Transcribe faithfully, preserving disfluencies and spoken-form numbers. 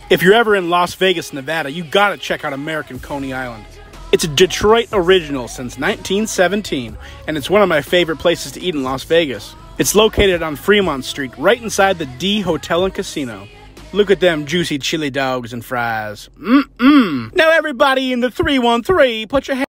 If you're ever in Las Vegas, Nevada, you gotta check out American Coney Island. It's a Detroit original since nineteen seventeen, and it's one of my favorite places to eat in Las Vegas. It's located on Fremont Street, right inside the D Hotel and Casino. Look at them juicy chili dogs and fries. Mm-mm. Now everybody in the three one three, put your hands